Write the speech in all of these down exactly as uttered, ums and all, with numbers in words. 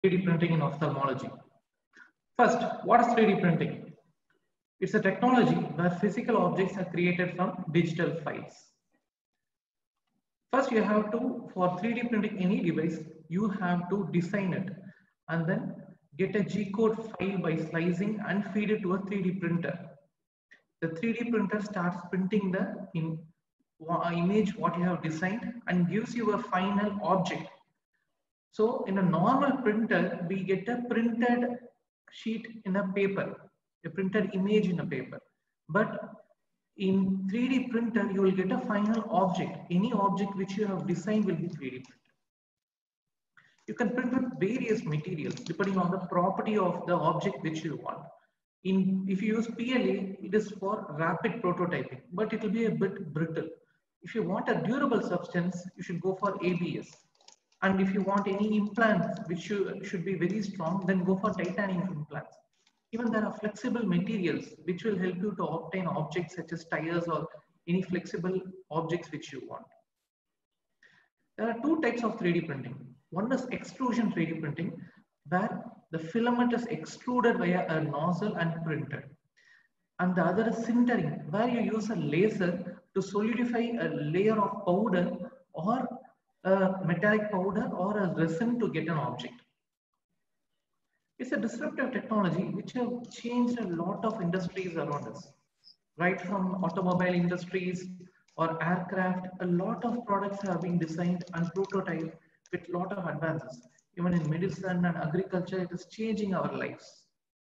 three D printing in ophthalmology. First, what is three D printing? It's a technology where physical objects are created from digital files. First, you have to, for three D printing any device, you have to design it and then get a G-code file by slicing and feed it to a three D printer. The three D printer starts printing the in, uh, image what you have designed and gives you a final object. So in a normal printer, we get a printed sheet in a paper, a printed image in a paper. But in three D printer, you will get a final object. Any object which you have designed will be three D printed. You can print with various materials depending on the property of the object which you want. In, if you use P L A, it is for rapid prototyping, but it will be a bit brittle. If you want a durable substance, you should go for A B S. And if you want any implants which should, should be very strong, then go for titanium implants. Even there are flexible materials which will help you to obtain objects such as tires or any flexible objects which you want. There are two types of three D printing. One is extrusion three D printing, where the filament is extruded via a nozzle and printed. And the other is sintering, where you use a laser to solidify a layer of powder or a metallic powder or a resin to get an object. It's a disruptive technology which have changed a lot of industries around us, right from automobile industries or aircraft. A lot of products have been designed and prototyped with a lot of advances. Even in medicine and agriculture, it is changing our lives.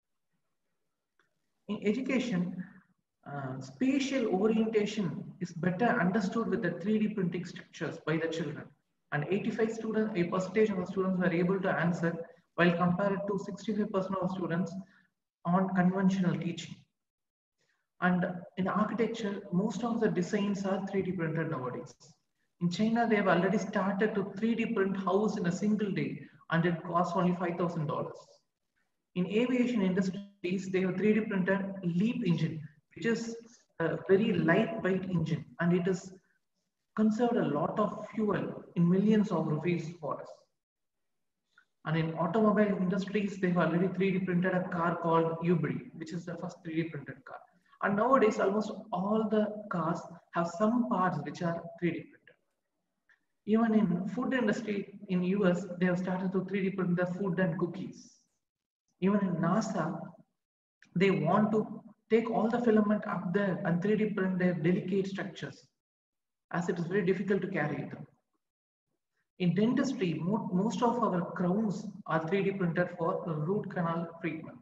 In education, uh, spatial orientation is better understood with the three D printing structures by the children. And eighty-five students, a percentage of the students were able to answer, while compared to sixty-five percent of students on conventional teaching. And in architecture, most of the designs are three D printed nowadays. In China, they have already started to three D print house in a single day, and it costs only five thousand dollars. In aviation industries, they have three D printed LEAP engine, which is a very lightweight engine, and it is conserved a lot of fuel in millions of rupees for us. And in automobile industries, they've already three D printed a car called Ubri, which is the first three D printed car. And nowadays, almost all the cars have some parts which are three D printed. Even in food industry in U S, they have started to three D print the food and cookies. Even in NASA, they want to take all the filament up there and three D print their delicate structures, as it is very difficult to carry them. In dentistry, most of our crowns are three D printed for root canal treatment.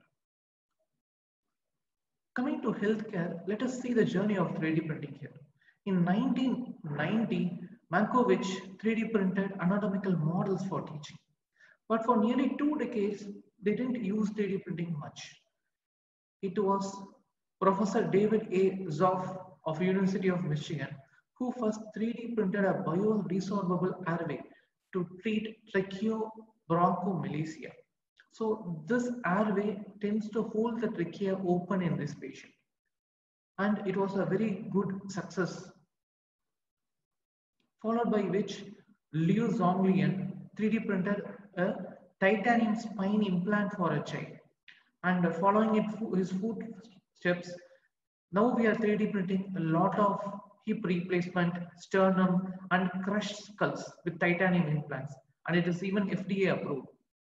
Coming to healthcare, let us see the journey of three D printing here. In nineteen ninety, Mankiewicz three D printed anatomical models for teaching. But for nearly two decades, they didn't use three D printing much. It was Professor David A. Zoff of University of Michigan who first three D printed a bioresorbable airway to treat tracheobronchomalacia. So this airway tends to hold the trachea open in this patient. And it was a very good success. Followed by which Liu Zonglian three D printed a titanium spine implant for a child. And following it, his footsteps, now we are three D printing a lot of hip replacement, sternum, and crushed skulls with titanium implants. And it is even F D A approved.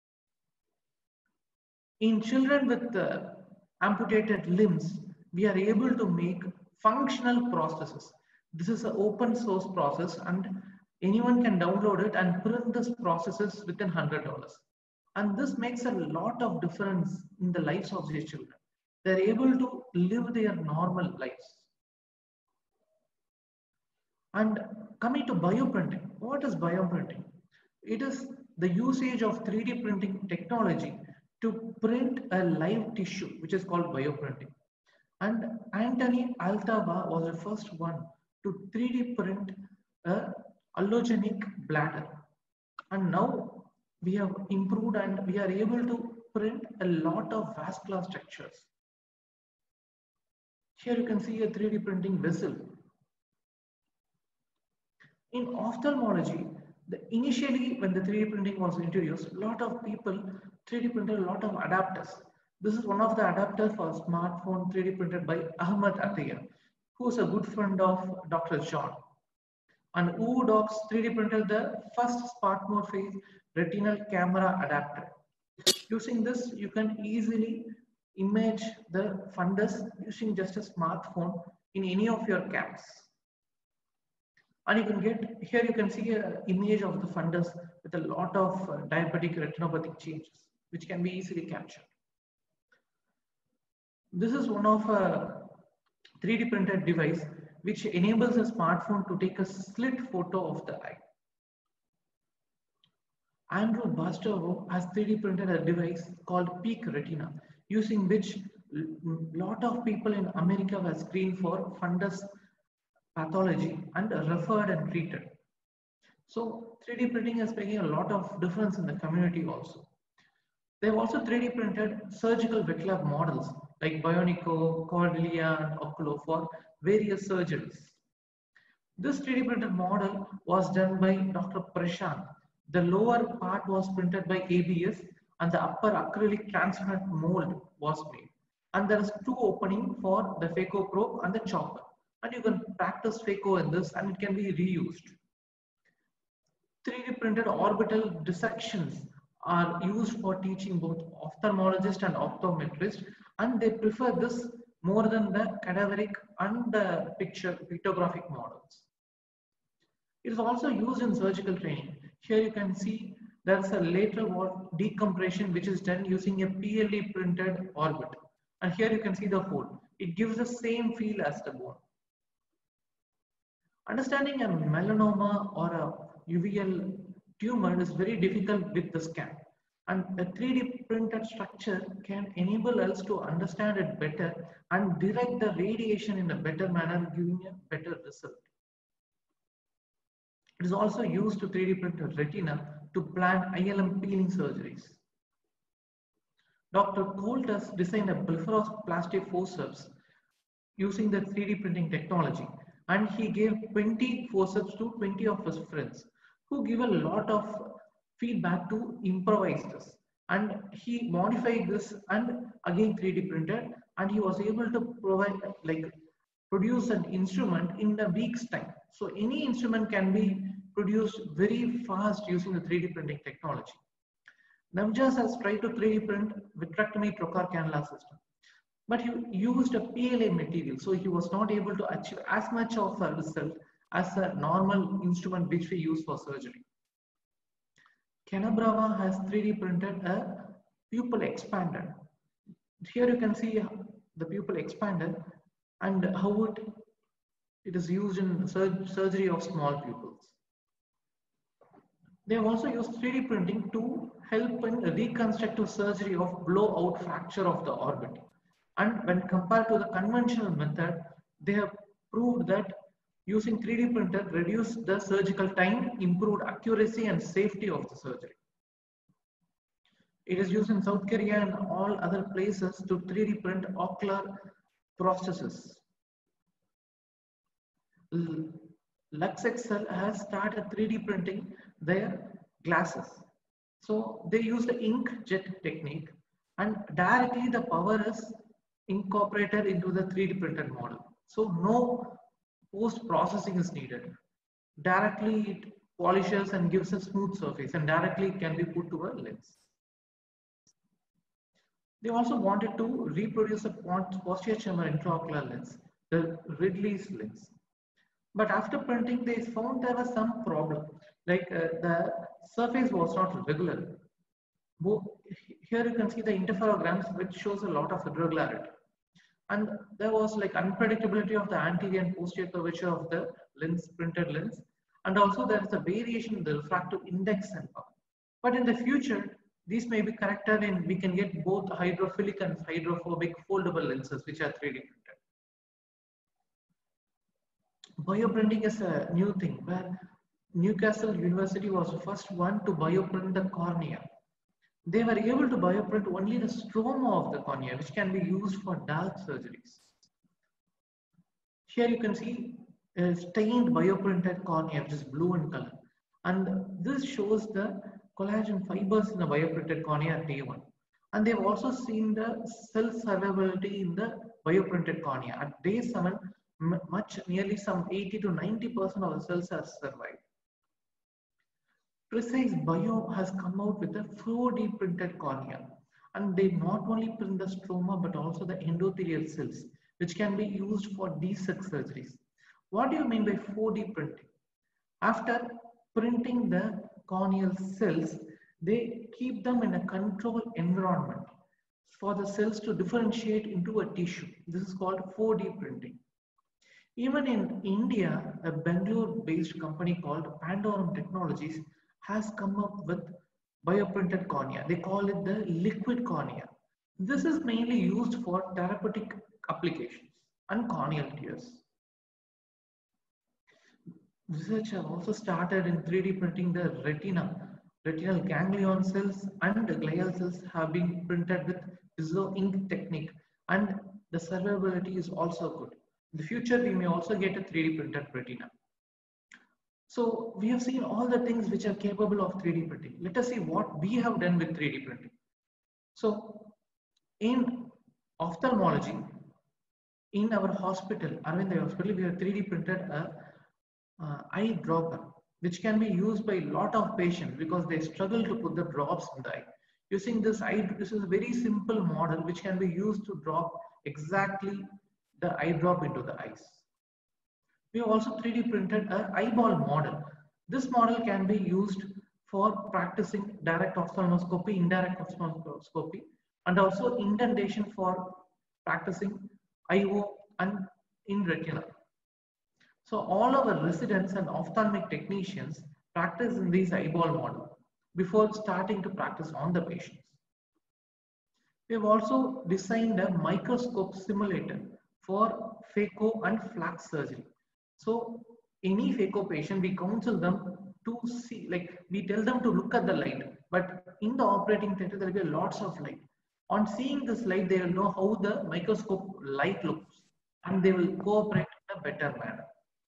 In children with uh, amputated limbs, we are able to make functional prostheses. This is an open source process and anyone can download it and print this processes within one hundred dollars. And this makes a lot of difference in the lives of these children. They're able to live their normal lives. And coming to bioprinting, what is bioprinting? It is the usage of three D printing technology to print a live tissue, which is called bioprinting. And Anthony Altava was the first one to three D print a allogenic bladder. And now we have improved and we are able to print a lot of vascular structures. Here you can see a three D printing vessel. In ophthalmology, The, initially, when the three D printing was introduced, a lot of people three D printed a lot of adapters. This is one of the adapters for smartphone three D printed by Ahmed Atiyah, who is a good friend of Doctor John. And Oodox three D printed the first SmartMorph retinal camera adapter. Using this, you can easily image the fundus using just a smartphone in any of your cams. And you can get, here you can see an image of the fundus with a lot of uh, diabetic retinopathic changes, which can be easily captured. This is one of a three D printed device which enables a smartphone to take a slit photo of the eye. Andrew Bastovo has three D printed a device called Peak Retina, using which a lot of people in America were screened for fundus pathology and referred and treated. So three D printing is making a lot of difference in the community also. They have also three D printed surgical wet lab models like Bionico, Cordelia, and Oculo for various surgeries. This three D printed model was done by Doctor Prashant. The lower part was printed by A B S and the upper acrylic transparent mold was made. And there is two opening for the phaco probe and the chopper. And you can practice phaco in this and it can be reused. three D printed orbital dissections are used for teaching both ophthalmologists and optometrists, and they prefer this more than the cadaveric and the picture pictographic models. It is also used in surgical training. Here you can see there is a lateral wall decompression which is done using a P L E printed orbit. And here you can see the hole. It gives the same feel as the bone. Understanding a melanoma or a U V L tumor is very difficult with the scan. And a three D printed structure can enable us to understand it better and direct the radiation in a better manner, giving a better result. It is also used to three D print a retina to plan I L M peeling surgeries. Doctor Colt has designed a blepharoplasty forceps using the three D printing technology, and he gave twenty forceps to twenty of his friends who give a lot of feedback to improvise this. And he modified this and again three D printed, and he was able to provide like produce an instrument in a week's time. So any instrument can be produced very fast using the three D printing technology. Navjas has tried to three D print vitrectomy trocar cannula system, but he used a P L A material, so he was not able to achieve as much of a result as a normal instrument which we use for surgery. Canabrava has three D printed a pupil expander. Here you can see the pupil expander and how it, it is used in sur surgery of small pupils. They have also used three D printing to help in reconstructive surgery of blowout fracture of the orbit. And when compared to the conventional method, they have proved that using three D printer reduced the surgical time, improved accuracy and safety of the surgery. It is used in South Korea and all other places to three D print ocular prostheses. LuxExcel has started three D printing their glasses. So they use the inkjet technique and directly the power is incorporated into the three D printed model. So no post processing is needed. Directly it polishes and gives a smooth surface and directly it can be put to a lens. They also wanted to reproduce a posterior chamber intraocular lens, the Ridley's lens. But after printing, they found there was some problem, like uh, the surface was not regular. Here you can see the interferograms, which shows a lot of irregularity. And there was like unpredictability of the anterior and posterior curvature of the lens, printed lens. And also there is a variation in the refractive index and power. But in the future, these may be corrected and we can get both hydrophilic and hydrophobic foldable lenses, which are three D printed. Bioprinting is a new thing where Newcastle University was the first one to bioprint the cornea. They were able to bioprint only the stroma of the cornea, which can be used for dark surgeries. Here you can see a stained bioprinted cornea, which is blue in color. And this shows the collagen fibers in the bioprinted cornea at day one. And they've also seen the cell survivability in the bioprinted cornea. At day seven, much nearly some eighty to ninety percent of the cells are survived. Precise Bio has come out with a four D printed cornea, and they not only print the stroma but also the endothelial cells, which can be used for D six surgeries. What do you mean by four D printing? After printing the corneal cells, they keep them in a controlled environment for the cells to differentiate into a tissue. This is called four D printing. Even in India, a Bangalore-based company called Pandorum Technologies has come up with bioprinted cornea. They call it the liquid cornea. This is mainly used for therapeutic applications and corneal tears. Research have also started in three D printing the retina. Retinal ganglion cells and glial cells have been printed with Iso ink technique, and the survivability is also good. In the future, we may also get a three D printed retina. So we have seen all the things which are capable of three D printing. Let us see what we have done with three D printing. So in ophthalmology, in our hospital, Arvind Hospital, we have three D printed a uh, eye dropper, which can be used by a lot of patients because they struggle to put the drops in the eye. Using this eye, this is a very simple model which can be used to drop exactly the eye drop into the eyes. We have also three D printed an eyeball model. This model can be used for practicing direct ophthalmoscopy, indirect ophthalmoscopy, and also indentation for practicing I O and in retina. So all our residents and ophthalmic technicians practice in these eyeball model before starting to practice on the patients. We have also designed a microscope simulator for phaco and flax surgery. So any phaco patient, we counsel them to see, like we tell them to look at the light, but in the operating theatre there will be lots of light. On seeing this light, they will know how the microscope light looks, and they will cooperate in a better manner.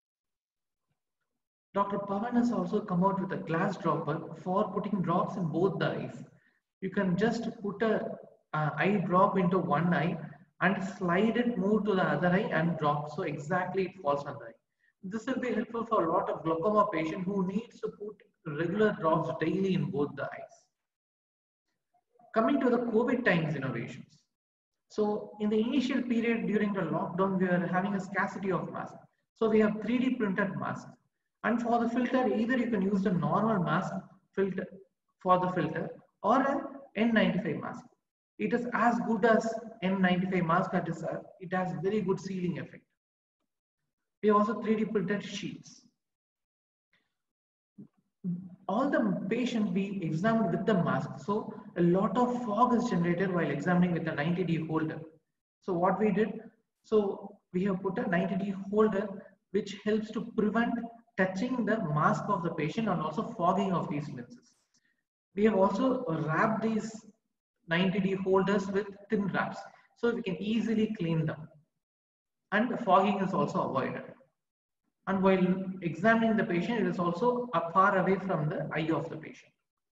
Doctor Pavan has also come out with a glass dropper for putting drops in both the eyes. You can just put a uh, eye drop into one eye and slide it, move to the other eye and drop. So exactly it falls on the eye. This will be helpful for a lot of glaucoma patients who needs to put regular drops daily in both the eyes. Coming to the COVID times innovations. So in the initial period during the lockdown, we are having a scarcity of masks. So we have three D printed masks. And for the filter, either you can use the normal mask filter for the filter or an N ninety-five mask. It is as good as N ninety-five mask, that is, uh, it has very good sealing effect. We have also three D printed sheets. All the patients be examined with the mask. So a lot of fog is generated while examining with a ninety D holder. So what we did, so we have put a ninety D holder which helps to prevent touching the mask of the patient and also fogging of these lenses. We have also wrapped these ninety D holders with thin wraps so we can easily clean them, and fogging is also avoided. And while examining the patient, it is also far away from the eye of the patient.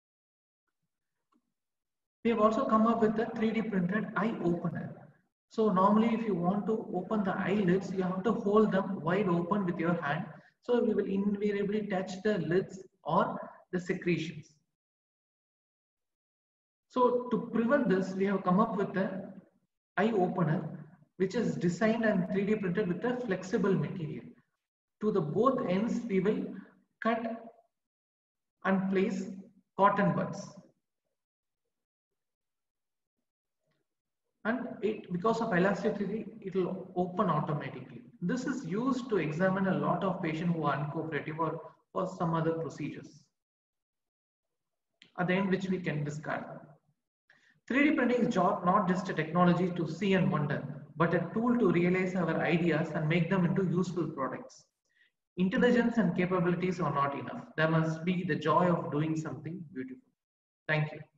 We have also come up with a three D printed eye opener. So normally if you want to open the eyelids, you have to hold them wide open with your hand. So we will invariably touch the lids or the secretions. So to prevent this, we have come up with an eye opener which is designed and three D printed with a flexible material. To the both ends, we will cut and place cotton buds. And it, because of elasticity, it will open automatically. This is used to examine a lot of patients who are uncooperative or for some other procedures, at the end which we can discard. three D printing is job not just a technology to see and wonder, but a tool to realize our ideas and make them into useful products. Intelligence and capabilities are not enough. There must be the joy of doing something beautiful. Thank you.